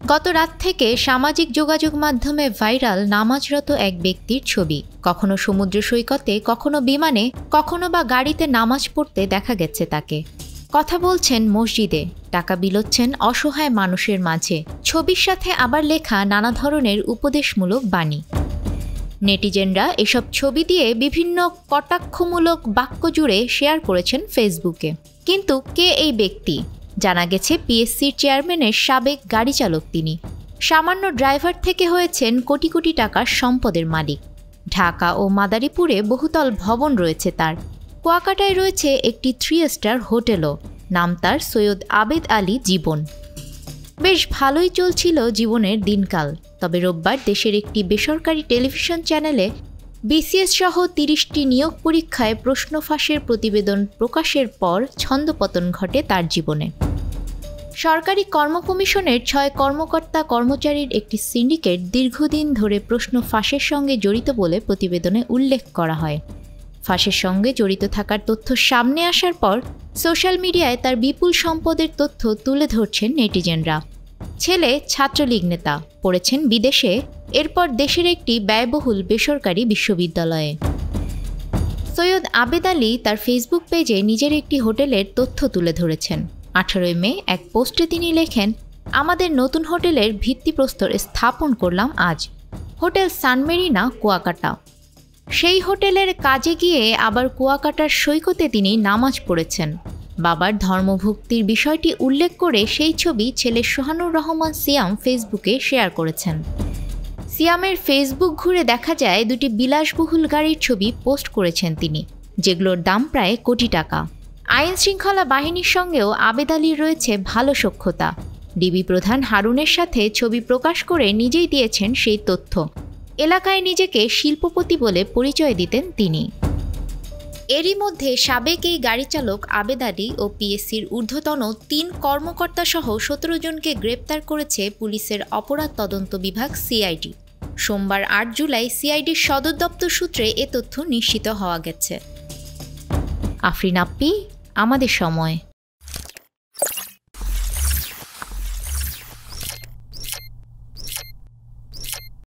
গত রাত থেকে সামাজিক যোগাযোগ মাধ্যমে ভাইরাল নামাজরত এক ব্যক্তির ছবি। কখনো সমুদ্র সৈকতে, কখনো বিমানে, কখনো বা গাড়িতে নামাজ পড়তে দেখা গেছে তাকে। কথা বলছেন মসজিদে, টাকা বিলোচ্ছেন অসহায় মানুষের মাঝে। ছবির সাথে আবার লেখা নানা ধরনের উপদেশমূলক বাণী। নেটিজেনরা এসব ছবি দিয়ে বিভিন্ন কটাক্ষমূলক বাক্য জুড়ে শেয়ার করেছেন ফেসবুকে। কিন্তু কে এই ব্যক্তি? জানা গেছে পিএসসির চেয়ারম্যানের সাবেক গাড়ি চালক তিনি। সামান্য ড্রাইভার থেকে হয়েছেন কোটি কোটি টাকার সম্পদের মালিক। ঢাকা ও মাদারীপুরে বহুতল ভবন রয়েছে তার। কুয়াকাটায় রয়েছে একটি 3 স্টার হোটেলও। নাম তার সৈয়দ আবেদ আলী জীবন। বেশ ভালোই চলছিল জীবনের দিনকাল। তবে রোববার দেশের একটি বেসরকারি টেলিভিশন চ্যানেলে বিসিএস সহ 30টি নিয়োগ পরীক্ষায় প্রশ্ন ফাঁসের প্রতিবেদন প্রকাশের পর ছন্দপতন ঘটে তার জীবনে। সরকারি কর্ম কমিশনের 6 কর্মকর্তা কর্মচারীর একটি সিন্ডিকেট দীর্ঘদিন ধরে প্রশ্ন ফাঁসের সঙ্গে জড়িত বলে প্রতিবেদনে উল্লেখ করা হয়। ফাঁসের সঙ্গে জড়িত থাকার তথ্য সামনে আসার পর সোশ্যাল মিডিয়ায় তার বিপুল সম্পদের তথ্য তুলে ধরছেন নেটিজেনরা। ছেলে ছাত্রলীগ নেতা, পড়েছেন বিদেশে, এরপর দেশের একটি ব্যয়বহুল বেসরকারি বিশ্ববিদ্যালয়ে। সৈয়দ আবেদ আলী তার ফেসবুক পেজে নিজের একটি হোটেলের তথ্য তুলে ধরেছেন। 18 মে এক পোস্টে তিনি লেখেন, আমাদের নতুন হোটেলের ভিত্তিপ্রস্তর স্থাপন করলাম আজ। Hotel Sun Marina, Kuakata. সেই হোটেলের কাজে গিয়ে আবার কুয়াকাটার সৈকতে তিনি নামাজ পড়েছেন। বাবার ধর্মভক্তির বিষয়টি উল্লেখ করে সেই ছবি ছেলে সোহানুর রহমান সিয়াম ফেসবুকে শেয়ার করেছেন। সিয়ামের ফেসবুক ঘুরে দেখা যায় দুটি বিলাসবহুল গাড়ির ছবি পোস্ট করেছেন তিনি, যেগুলোর দাম প্রায় কোটি টাকা। আইন শৃঙ্খলা বাহিনীর সঙ্গেও আবেদ আলীর রয়েছে ভালো সখ্যতা। ডিবি প্রধান হারুনের সাথে ছবি প্রকাশ করে নিজেই দিয়েছেন সেই তথ্য। এলাকায় নিজেকে শিল্পপতি বলে পরিচয় দিতেন তিনি। এরই মধ্যে সাবেক এই গাড়ি চালক আবেদ আলী ও পিএসসির ঊর্ধ্বতন 3 কর্মকর্তা সহ 17 জনকে গ্রেপ্তার করেছে পুলিশের অপরাধ তদন্ত বিভাগ সিআইডি। সোমবার 8 জুলাই সিআইডির সদর দপ্তর সূত্রে এ তথ্য নিশ্চিত হওয়া গেছে। আফরিন আপ্পি, আমাদের সময়।